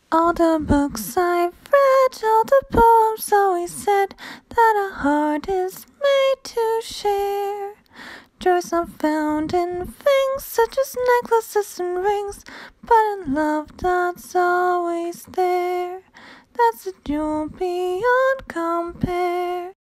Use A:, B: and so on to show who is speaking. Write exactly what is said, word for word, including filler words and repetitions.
A: All the books I've read, all the poems always said that a heart is made to share. Joy's not found in things such as necklaces and rings, but in love that's always there. That's a jewel beyond compare.